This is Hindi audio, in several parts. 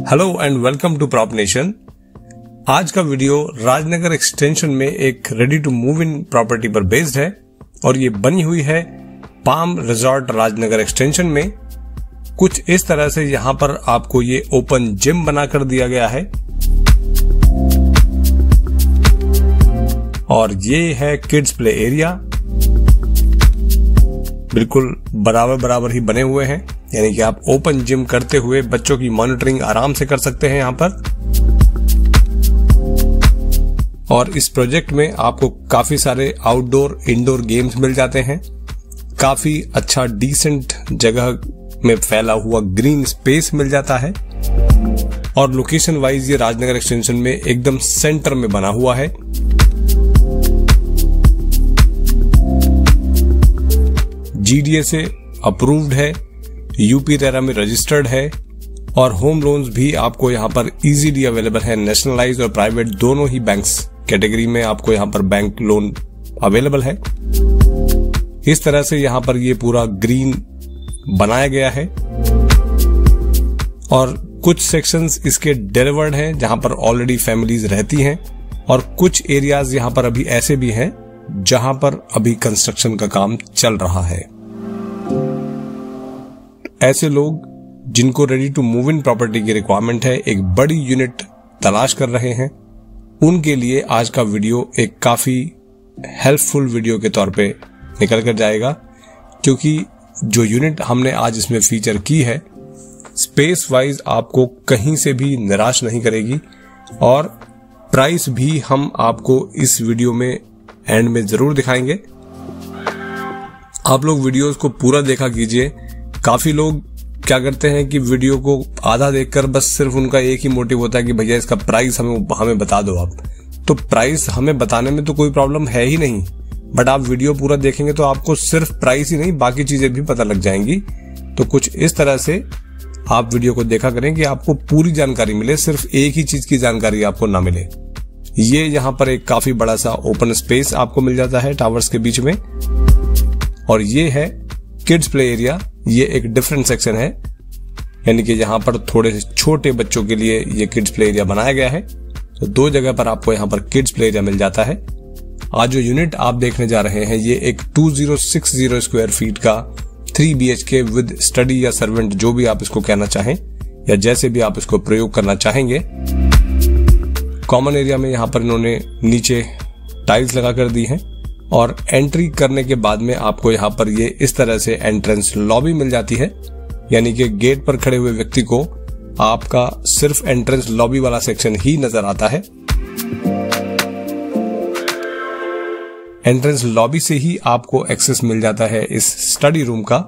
Hello and welcome to Prop Nation. आज का वीडियो राजनगर एक्सटेंशन में एक ready to move in property पर बेस्ड है और ये बनी हुई है पाम रिजॉर्ट राजनगर एक्सटेंशन में। कुछ इस तरह से यहाँ पर आपको ये ओपन जिम बना कर दिया गया है और ये है किड्स प्ले एरिया। बिल्कुल बराबर ही बने हुए हैं, यानी कि आप ओपन जिम करते हुए बच्चों की मॉनिटरिंग आराम से कर सकते हैं यहाँ पर। और इस प्रोजेक्ट में आपको काफी सारे आउटडोर इंडोर गेम्स मिल जाते हैं। काफी अच्छा डिसेंट जगह में फैला हुआ ग्रीन स्पेस मिल जाता है और लोकेशन वाइज ये राजनगर एक्सटेंशन में एकदम सेंटर में बना हुआ है। GDA से अप्रूव्ड है, यूपी रेरा में रजिस्टर्ड है और होम लोन्स भी आपको यहाँ पर इजीली अवेलेबल है। नेशनलाइज और प्राइवेट दोनों ही बैंक्स कैटेगरी में आपको यहाँ पर बैंक लोन अवेलेबल है। इस तरह से यहाँ पर ये पूरा ग्रीन बनाया गया है और कुछ सेक्शंस इसके डिलीवर्ड हैं जहां पर ऑलरेडी फैमिलीज रहती हैं और कुछ एरियाज यहाँ पर अभी ऐसे भी हैं जहां पर अभी कंस्ट्रक्शन का काम चल रहा है। ऐसे लोग जिनको ready to move in property की रिक्वायरमेंट है, एक बड़ी यूनिट तलाश कर रहे हैं, उनके लिए आज का वीडियो एक काफी हेल्पफुल वीडियो के तौर पे निकल कर जाएगा, क्योंकि जो यूनिट हमने आज इसमें फीचर की है स्पेस वाइज आपको कहीं से भी निराश नहीं करेगी और प्राइस भी हम आपको इस वीडियो में एंड में जरूर दिखाएंगे। आप लोग वीडियोस को पूरा देखा कीजिए। काफी लोग क्या करते हैं कि वीडियो को आधा देखकर बस सिर्फ उनका एक ही मोटिव होता है कि भैया इसका प्राइस हमें बता दो आप। तो प्राइस हमें बताने में तो कोई प्रॉब्लम है ही नहीं, बट आप वीडियो पूरा देखेंगे तो आपको सिर्फ प्राइस ही नहीं बाकी चीजें भी पता लग जाएंगी। तो कुछ इस तरह से आप वीडियो को देखा करें कि आपको पूरी जानकारी मिले, सिर्फ एक ही चीज की जानकारी आपको ना मिले। ये यहाँ पर एक काफी बड़ा सा ओपन स्पेस आपको मिल जाता है टावर्स के बीच में और ये है किड्स प्ले एरिया। ये एक डिफरेंट सेक्शन है, यानी कि यहाँ पर थोड़े से छोटे बच्चों के लिए ये किड्स प्ले एरिया बनाया गया है। तो दो जगह पर आपको यहाँ पर किड्स प्ले एरिया मिल जाता है। आज जो यूनिट आप देखने जा रहे हैं ये एक 2060 स्क्वायर फीट का 3 BHK विद स्टडी या सर्वेंट, जो भी आप इसको कहना चाहें या जैसे भी आप इसको प्रयोग करना चाहेंगे। कॉमन एरिया में यहाँ पर इन्होंने नीचे टाइल्स लगा कर दी हैं और एंट्री करने के बाद में आपको यहाँ पर ये इस तरह से एंट्रेंस लॉबी मिल जाती है, यानी कि गेट पर खड़े हुए व्यक्ति को आपका सिर्फ एंट्रेंस लॉबी वाला सेक्शन ही नजर आता है। एंट्रेंस लॉबी से ही आपको एक्सेस मिल जाता है इस स्टडी रूम का।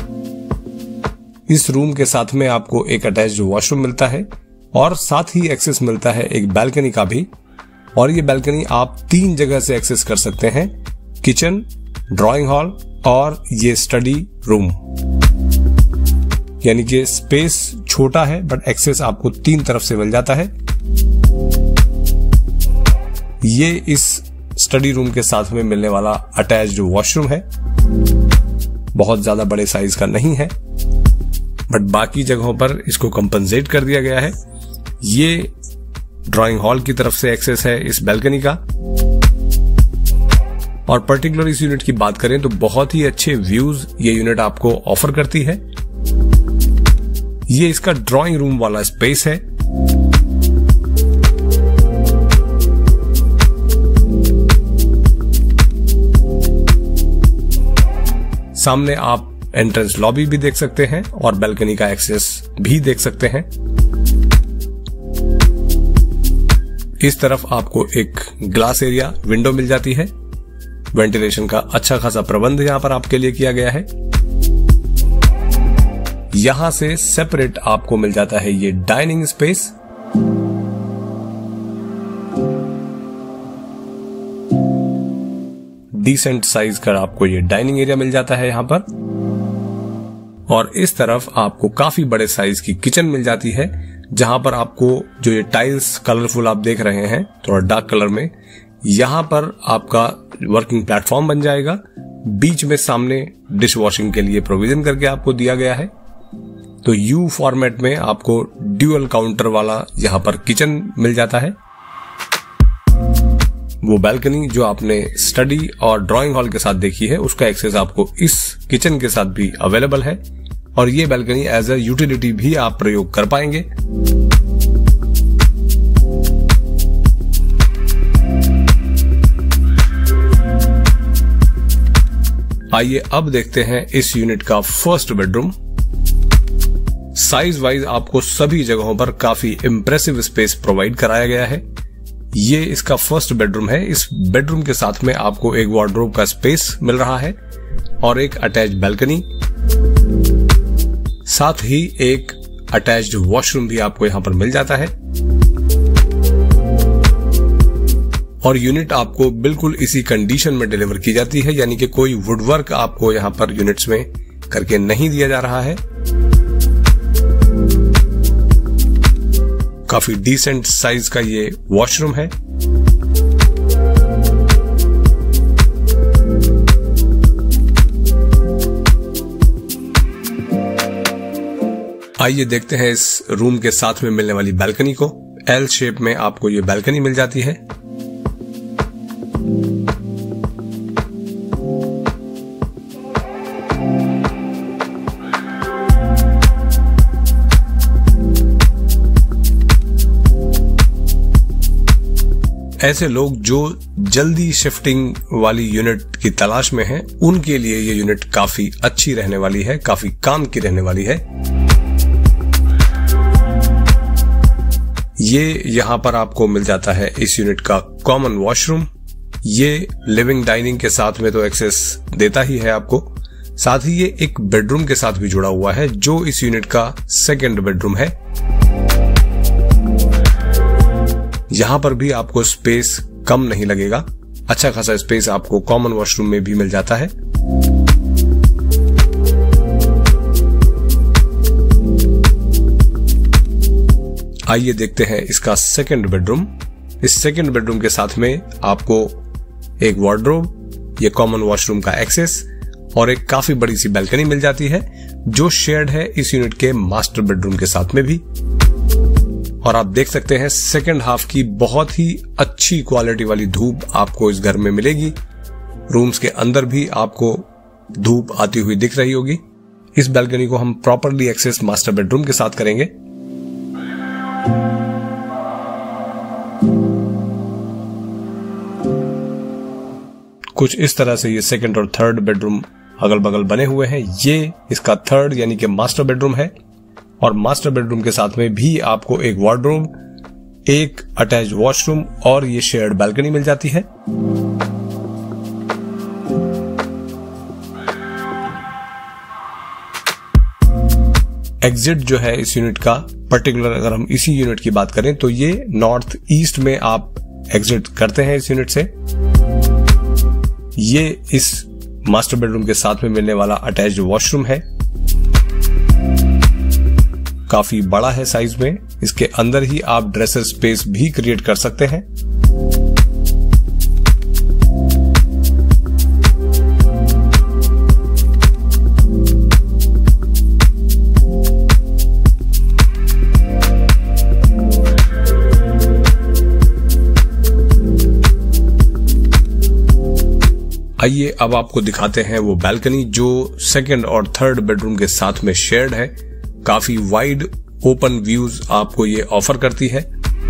इस रूम के साथ में आपको एक अटैच्ड वॉशरूम मिलता है और साथ ही एक्सेस मिलता है एक बैल्कनी का भी। और ये बैल्कनी आप 3 जगह से एक्सेस कर सकते हैं, किचन, ड्राइंग हॉल और ये स्टडी रूम। यानी कि स्पेस छोटा है बट एक्सेस आपको 3 तरफ से मिल जाता है। ये इस स्टडी रूम के साथ में मिलने वाला अटैच्ड वॉशरूम है। बहुत ज्यादा बड़े साइज का नहीं है बट बाकी जगहों पर इसको कंपनसेट कर दिया गया है। ये ड्राइंग हॉल की तरफ से एक्सेस है इस बैल्कनी का। और पर्टिकुलर इस यूनिट की बात करें तो बहुत ही अच्छे व्यूज ये यूनिट आपको ऑफर करती है। ये इसका ड्राइंग रूम वाला स्पेस है। सामने आप एंट्रेंस लॉबी भी देख सकते हैं और बैल्कनी का एक्सेस भी देख सकते हैं। इस तरफ आपको एक ग्लास एरिया विंडो मिल जाती है। वेंटिलेशन का अच्छा खासा प्रबंध यहां पर आपके लिए किया गया है। यहां से सेपरेट आपको मिल जाता है ये डाइनिंग स्पेस। डिसेंट साइज का आपको ये डाइनिंग एरिया मिल जाता है यहां पर। और इस तरफ आपको काफी बड़े साइज की किचन मिल जाती है, जहां पर आपको जो ये टाइल्स कलरफुल आप देख रहे हैं थोड़ा डार्क कलर में, यहां पर आपका वर्किंग प्लेटफॉर्म बन जाएगा। बीच में सामने डिश वॉशिंग के लिए प्रोविजन करके आपको दिया गया है। तो यू फॉर्मेट में आपको ड्यूअल काउंटर वाला यहाँ पर किचन मिल जाता है। वो बैल्कनी जो आपने स्टडी और ड्राइंग हॉल के साथ देखी है, उसका एक्सेस आपको इस किचन के साथ भी अवेलेबल है और ये बैल्कनी एज अ यूटिलिटी भी आप प्रयोग कर पाएंगे। आइए अब देखते हैं इस यूनिट का फर्स्ट बेडरूम। साइज वाइज आपको सभी जगहों पर काफी इंप्रेसिव स्पेस प्रोवाइड कराया गया है। ये इसका फर्स्ट बेडरूम है। इस बेडरूम के साथ में आपको एक वार्डरोब का स्पेस मिल रहा है और एक अटैच्ड बैल्कनी, साथ ही एक अटैच्ड वॉशरूम भी आपको यहां पर मिल जाता है। और यूनिट आपको बिल्कुल इसी कंडीशन में डिलीवर की जाती है, यानी कि कोई वुडवर्क आपको यहां पर यूनिट्स में करके नहीं दिया जा रहा है। काफी डिसेंट साइज का ये वॉशरूम है। आइए देखते हैं इस रूम के साथ में मिलने वाली बैल्कनी को। एल शेप में आपको ये बैल्कनी मिल जाती है। ऐसे लोग जो जल्दी शिफ्टिंग वाली यूनिट की तलाश में हैं, उनके लिए ये यूनिट काफी अच्छी रहने वाली है, काफी काम की रहने वाली है। ये यहां पर आपको मिल जाता है इस यूनिट का कॉमन वॉशरूम। ये लिविंग डाइनिंग के साथ में तो एक्सेस देता ही है आपको, साथ ही ये एक बेडरूम के साथ भी जुड़ा हुआ है जो इस यूनिट का सेकंड बेडरूम है। यहां पर भी आपको स्पेस कम नहीं लगेगा, अच्छा खासा स्पेस आपको कॉमन वॉशरूम में भी मिल जाता है। आइए देखते हैं इसका सेकंड बेडरूम। इस सेकंड बेडरूम के साथ में आपको एक वार्डरोब, ये कॉमन वॉशरूम का एक्सेस और एक काफी बड़ी सी बैल्कनी मिल जाती है जो शेयर्ड है इस यूनिट के मास्टर बेडरूम के साथ में भी। और आप देख सकते हैं सेकंड हाफ की बहुत ही अच्छी क्वालिटी वाली धूप आपको इस घर में मिलेगी। रूम्स के अंदर भी आपको धूप आती हुई दिख रही होगी। इस बैल्कनी को हम प्रॉपरली एक्सेस मास्टर बेडरूम के साथ करेंगे। कुछ इस तरह से ये सेकंड और थर्ड बेडरूम अगल बगल बने हुए हैं। ये इसका थर्ड यानी कि मास्टर बेडरूम है और मास्टर बेडरूम के साथ में भी आपको एक वार्डरोब, एक अटैच्ड वॉशरूम और ये शेयर्ड बैल्कनी मिल जाती है। एग्जिट जो है इस यूनिट का पर्टिकुलर, अगर हम इसी यूनिट की बात करें तो ये नॉर्थ ईस्ट में आप एग्जिट करते हैं इस यूनिट से। ये इस मास्टर बेडरूम के साथ में मिलने वाला अटैच्ड वॉशरूम है, काफी बड़ा है साइज में। इसके अंदर ही आप ड्रेसर स्पेस भी क्रिएट कर सकते हैं। आइए अब आपको दिखाते हैं वो बैल्कनी जो सेकंड और थर्ड बेडरूम के साथ में शेयर्ड है। काफी वाइड ओपन व्यूज आपको ये ऑफर करती है।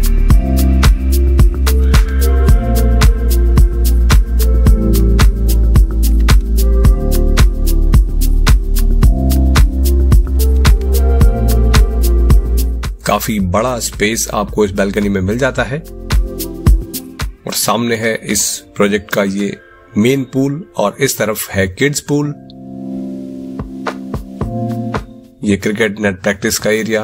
काफी बड़ा स्पेस आपको इस बैल्कनी में मिल जाता है और सामने है इस प्रोजेक्ट का ये मेन पूल और इस तरफ है किड्स पूल। ये क्रिकेट नेट प्रैक्टिस का एरिया।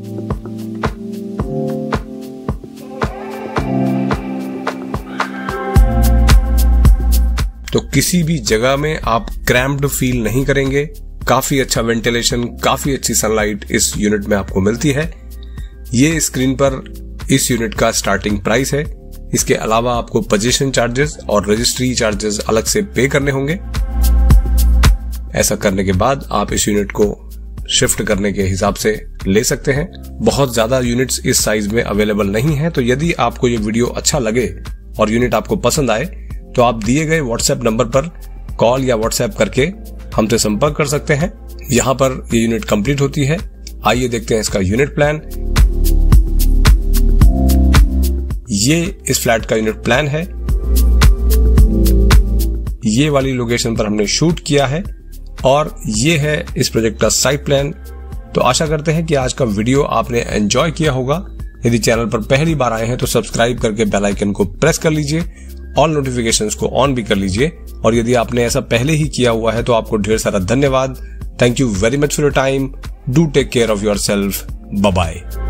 तो किसी भी जगह में आप क्रैम्प्ड फील नहीं करेंगे। काफी अच्छा वेंटिलेशन, काफी अच्छी सनलाइट इस यूनिट में आपको मिलती है। ये स्क्रीन पर इस यूनिट का स्टार्टिंग प्राइस है। इसके अलावा आपको पोजीशन चार्जेस और रजिस्ट्री चार्जेस अलग से पे करने होंगे। ऐसा करने के बाद आप इस यूनिट को शिफ्ट करने के हिसाब से ले सकते हैं। बहुत ज्यादा यूनिट्स इस साइज में अवेलेबल नहीं है, तो यदि आपको ये वीडियो अच्छा लगे और यूनिट आपको पसंद आए तो आप दिए गए व्हाट्सएप नंबर पर कॉल या व्हाट्सएप करके हमसे संपर्क कर सकते हैं। यहाँ पर ये यूनिट कंप्लीट होती है। आइए देखते हैं इसका यूनिट प्लान। ये इस फ्लैट का यूनिट प्लान है। ये वाली लोकेशन पर हमने शूट किया है और ये है इस प्रोजेक्ट का साइट प्लान। तो आशा करते हैं कि आज का वीडियो आपने एंजॉय किया होगा। यदि चैनल पर पहली बार आए हैं तो सब्सक्राइब करके बेल आइकन को प्रेस कर लीजिए, ऑल नोटिफिकेशंस को ऑन भी कर लीजिए। और यदि आपने ऐसा पहले ही किया हुआ है तो आपको ढेर सारा धन्यवाद। Thank you very much for your time. Do take care of yourself. Bye bye.